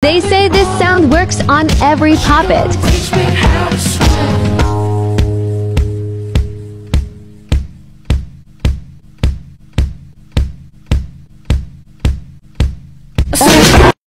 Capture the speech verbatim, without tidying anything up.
They say this sound works on every puppet.